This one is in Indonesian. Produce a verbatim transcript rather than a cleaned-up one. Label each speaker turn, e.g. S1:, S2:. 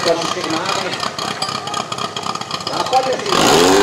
S1: quando chega na água, né? Ela pode assim.